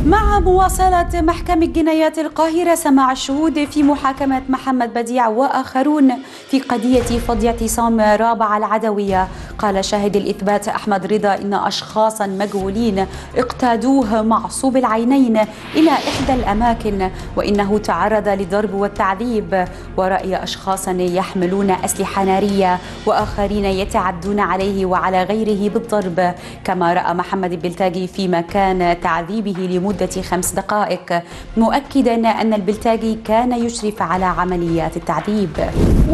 مع مواصلة محكمة جنايات القاهرة سماع الشهود في محاكمة محمد بديع وآخرون في قضية فض اعتصام رابعة العدوية، قال شاهد الإثبات أحمد رضا إن أشخاصا مجهولين اقتادوه معصوب العينين إلى إحدى الأماكن، وإنه تعرض للضرب والتعذيب، ورأي أشخاصا يحملون أسلحة نارية وآخرين يتعدون عليه وعلى غيره بالضرب. كما رأى محمد البلتاجي في مكان تعذيبه لمدة 5 دقائق، مؤكدا أن البلتاجي كان يشرف على عمليات التعذيب.